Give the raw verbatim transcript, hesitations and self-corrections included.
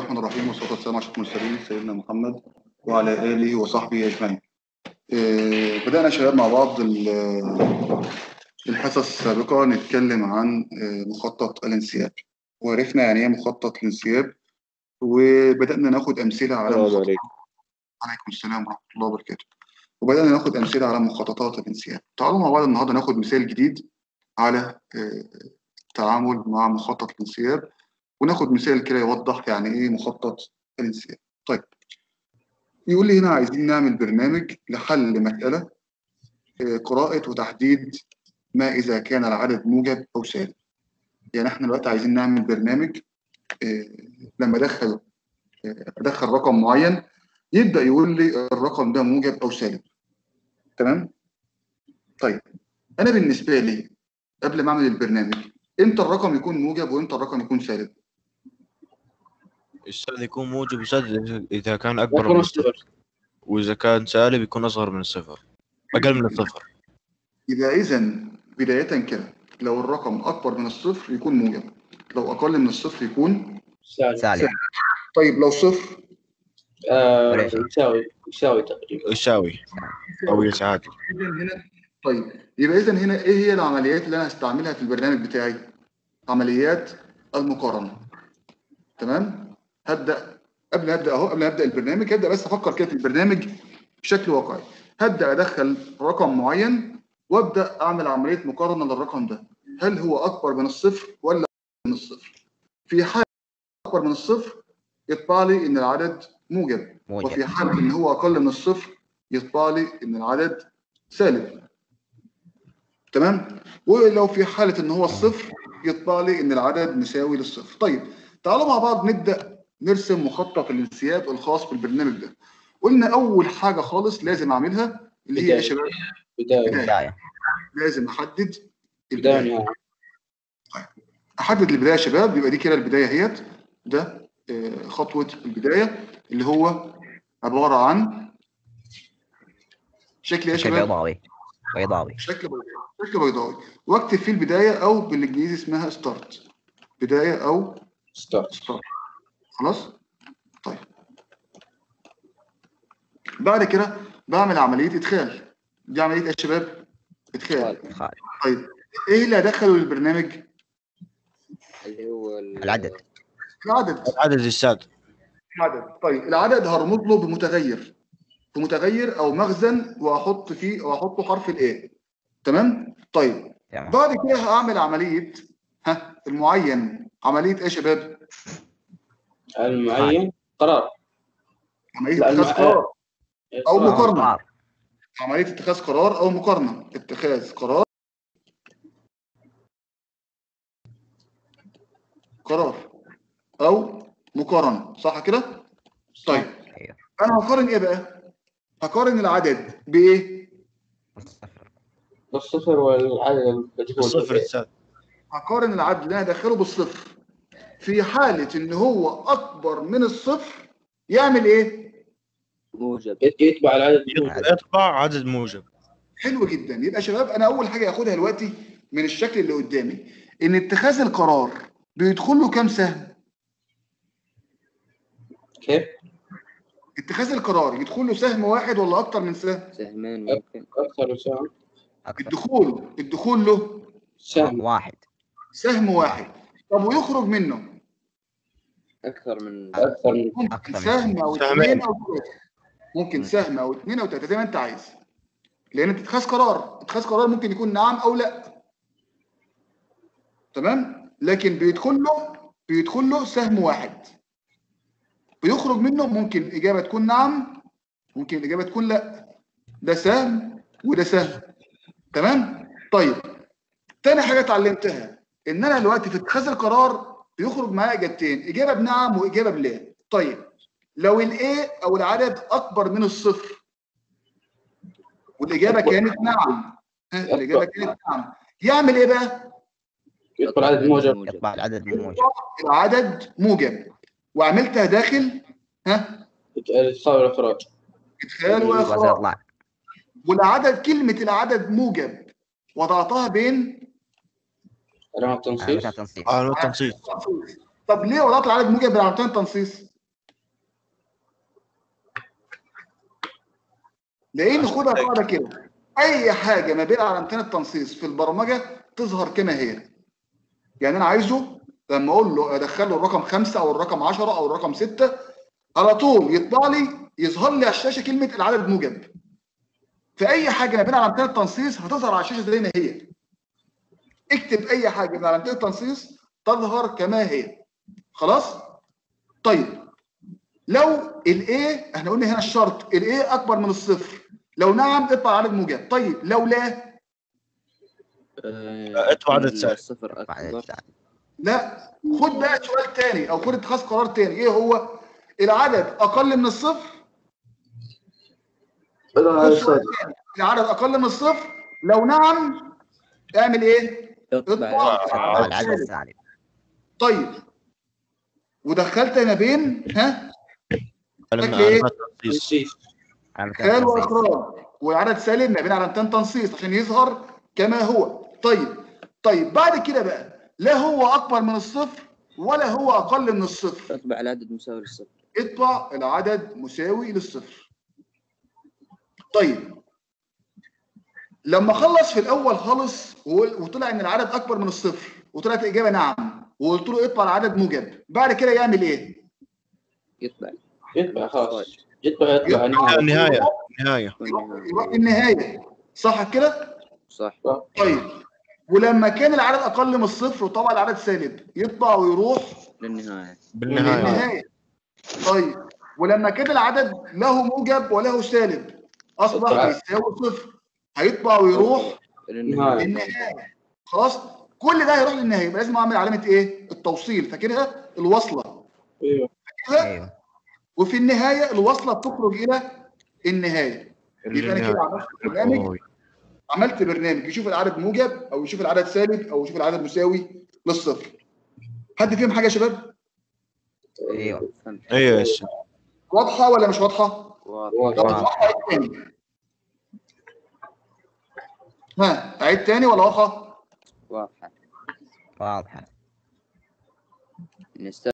الرحمن الرحيم والصلاة والسلام على أشرف المرسلين سيدنا محمد وعلى آله وصحبه أجمعين. آه، بدأنا يا شباب مع بعض ال- الحصص السابقة نتكلم عن آه، مخطط الانسياب، وعرفنا يعني إيه مخطط الانسياب، وبدأنا ناخد أمثلة على السلام مخططات. عليكم. عليكم السلام ورحمة الله وبركاته. وبدأنا ناخد أمثلة على مخططات الانسياب. تعالوا مع بعض النهاردة ناخد مثال جديد على آه، التعامل مع مخطط الانسياب، وناخد مثال كده يوضح يعني إيه مخطط الانسياب. طيب، يقول لي هنا عايزين نعمل برنامج لحل مسألة آه، قراءة وتحديد ما إذا كان العدد موجب أو سالب. يعني إحنا دلوقتي عايزين نعمل برنامج آه، لما أدخل آه، أدخل رقم معين يبدأ يقول لي الرقم ده موجب أو سالب. تمام؟ طيب، أنا بالنسبة لي قبل ما أعمل البرنامج إمتى الرقم يكون موجب وإمتى الرقم يكون سالب؟ السالب يكون موجب وسالب إذا كان أكبر يكون من الصفر. الصفر، وإذا كان سالب يكون أصغر من الصفر، أقل من الصفر. يبقى إذا بداية كده لو الرقم أكبر من الصفر يكون موجب، لو أقل من الصفر يكون سالب. سالب طيب لو صفر آه ولا شيء. يساوي يساوي تقريبا. يساوي أو يتعادل. إذا هنا طيب يبقى إذا هنا إيه هي العمليات اللي أنا هستعملها في البرنامج بتاعي؟ عمليات المقارنة. تمام؟ هبدأ قبل ما أبدأ أهو قبل ما أبدأ البرنامج هبدأ بس أفكر كده في البرنامج بشكل واقعي. هبدأ أدخل رقم معين وأبدأ أعمل عملية مقارنة للرقم ده، هل هو أكبر من الصفر ولا أقل من الصفر؟ في حالة أكبر من الصفر يطبع لي إن العدد موجب، موجب. وفي حالة إن هو أقل من الصفر يطبع لي إن العدد سالب. تمام؟ ولو في حالة إن هو الصفر يطبع لي إن العدد مساوي للصفر. طيب، تعالوا مع بعض نبدأ نرسم مخطط الانسياب الخاص بالبرنامج ده. قلنا أول حاجة خالص لازم أعملها اللي هي إيه يا شباب؟ بداية بداية. لازم أحدد بداية البداية. نهاية. أحدد البداية يا شباب، يبقى دي كده البداية اهيت. ده آه، خطوة البداية اللي هو عبارة عن شكل إيه يا شكل شباب؟ بيضاوي بيضاوي شكل بيضاوي. شكل بيضاوي، واكتب فيه البداية أو بالإنجليزي اسمها ستارت. بداية أو ستارت. ستارت. خلاص؟ طيب. بعد كده بعمل عملية إدخال. دي عملية إيه يا شباب؟ إدخال. إدخال. طيب، إيه اللي هدخله للبرنامج؟ اللي هو العدد. العدد. العدد السادس. العدد. طيب، العدد هرمز له بمتغير، بمتغير أو مخزن، وأحط فيه وأحطه حرف الإيه. تمام؟ طيب. تمام. بعد كده هعمل عملية ها المعين. عملية إيه يا شباب؟ المعين قرار. عملية لا، اتخاذ الم- قرار أو قرار. مقارنة. قرار. عملية اتخاذ قرار أو مقارنة. اتخاذ قرار قرار أو مقارنة، صح كده؟ طيب، أيوه. أنا هقارن إيه بقى؟ هقارن العدد بإيه؟ الصفر. الصفر والعدد المجهول. الصفر السادس. هقارن العدد اللي أنا أدخله بالصفر. في حالة إن هو أكبر من الصفر يعمل إيه؟ موجب. يتبع العدد الموجب. يطبع عدد موجب. حلو جدا. يبقى يا شباب أنا أول حاجة هاخدها دلوقتي من الشكل اللي قدامي إن اتخاذ القرار بيدخل له كام سهم؟ كيف؟ اتخاذ القرار يدخل له سهم واحد ولا أكتر من سهم؟ سهمين ممكن. أكثر وسهم. أكثر. الدخول الدخول له سهم واحد. سهم واحد. طب ويخرج منه؟ أكثر من أكثر من ممكن أكثر من سهم او سهمين. اثنين او ثلاثه. ممكن سهم او اثنين او ثلاثه زي ما انت عايز، لان انت اتخاذ قرار اتخاذ قرار ممكن يكون نعم او لا. تمام؟ لكن بيدخل له بيدخل له سهم واحد، بيخرج منه ممكن اجابه تكون نعم، ممكن الاجابه تكون لا. ده سهم وده سهم. تمام؟ طيب، تاني حاجه اتعلمتها ان انا دلوقتي في اتخاذ القرار بيخرج معايا اجابتين، اجابه بنعم واجابه بلا. طيب، لو الايه او العدد اكبر من الصفر والاجابه كانت نعم، ها الاجابه كانت نعم، يعمل ايه بقى؟ يدخل عدد موجب. يطبع العدد الموجب. العدد موجب. وعملتها داخل ها الإدخال والإخراج. ادخال وزن واخراج. اطلاع. والعدد كلمه العدد موجب وضعتها بين علامة علامة تنصيص. تنصيص. على التنصيص. طب ليه وضعت العدد موجب بين علامتين التنصيص؟ لان خدها قاعده كده، اي حاجه ما بين علامتين التنصيص في البرمجه تظهر كما هي. يعني انا عايزه لما اقول له ادخل له الرقم خمسة او الرقم عشرة او الرقم ستة، على طول يطبع لي يظهر لي على الشاشه كلمه العدد موجب. فاي حاجه ما بين علامتين التنصيص هتظهر على الشاشه زي ما هي. اكتب اي حاجه من علامتين التنصيص تظهر كما هي. خلاص؟ طيب لو الايه، احنا قلنا هنا الشرط الايه اكبر من الصفر، لو نعم اطبع عدد موجب. طيب لو لا، اطبع عدد سالب. الصفر اكبر. لا. خد بقى سؤال تاني او خد اتخاذ قرار تاني. ايه هو؟ العدد اقل من الصفر. خد سؤال تاني. العدد اقل من الصفر، لو نعم اعمل ايه؟ اطبع العدد السالب. طيب ودخلت ما بين ها علامة ايه؟ تنصيص. خال واخراج وعدد سالب ما بين علامتين تنصيص عشان يظهر كما هو. طيب طيب بعد كده بقى، لا هو اكبر من الصفر ولا هو اقل من الصفر. اطبع العدد مساوي للصفر. اطبع العدد مساوي للصفر. طيب لما خلص في الاول خالص وطلع ان العدد اكبر من الصفر وطلعت الاجابه نعم، وقلت له اطبع العدد موجب، بعد كده يعمل ايه؟ يطبع يطبع خلاص. يطبع يطبع النهايه. النهاية النهاية يروح النهايه. صح كده؟ صح. طيب ولما كان العدد اقل من الصفر وطبعا العدد سالب يطبع ويروح للنهايه. بالنهاية. للنهايه. طيب ولما كان العدد له موجب وله سالب اصبح بيساوي صفر، هيطبع ويروح للنهايه. للنهايه. خلاص؟ كل ده هيروح للنهايه. يبقى لازم اعمل علامه ايه؟ التوصيل. فاكرها؟ الوصله. ايوه. ايوه. وفي النهايه الوصله بتخرج الى النهايه. يبقى انا كده عملت برنامج عملت برنامج يشوف العدد موجب او يشوف العدد سالب او يشوف العدد مساوي للصفر. حد فيهم حاجه يا شباب؟ ايوه. ايوه يا شيخ. واضحه ولا مش واضحه؟ واضحه. واضحه تاني. ها اعيد تاني ولا واضحه؟ واضحه. واضحة.